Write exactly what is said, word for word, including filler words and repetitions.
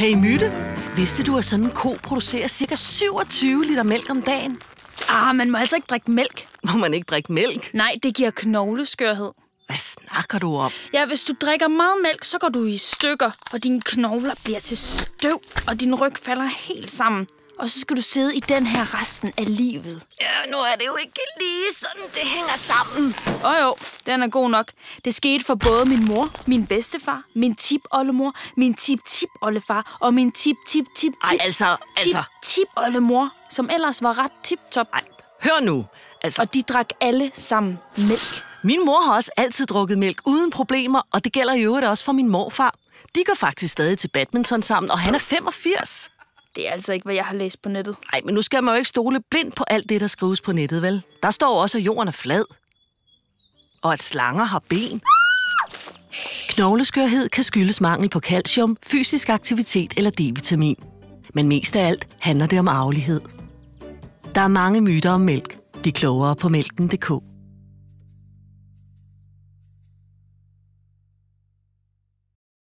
Hey Mytte, vidste du, at sådan en ko producerer cirka syvogtyve liter mælk om dagen? Ah, man må altså ikke drikke mælk. Må man ikke drikke mælk? Nej, det giver knogleskørhed. Hvad snakker du om? Ja, hvis du drikker meget mælk, så går du i stykker, og dine knogler bliver til støv, og din ryg falder helt sammen. Og så skal du sidde i den her resten af livet. Ja, nu er det jo ikke lige sådan, det hænger sammen. Åh oh, jo, den er god nok. Det skete for både min mor, min bedstefar, min tip-oldemor, min tip-tip-oldefar og min tip-tip-tip-tip. Ej, altså, altså... Tip-tip-oldemor, som ellers var ret tip-top. Ej, hør nu. Altså... Og de drak alle sammen mælk. Min mor har også altid drukket mælk uden problemer, og det gælder i øvrigt også for min morfar. De går faktisk stadig til badminton sammen, og han er femogfirs. Det er altså ikke, hvad jeg har læst på nettet. Nej, men nu skal man jo ikke stole blind på alt det, der skrives på nettet, vel? Der står også, at jorden er flad. Og at slanger har ben. Knogleskørhed kan skyldes mangel på calcium, fysisk aktivitet eller D-vitamin. Men mest af alt handler det om arvelighed. Der er mange myter om mælk. Bliv klogere på mælken punktum d k.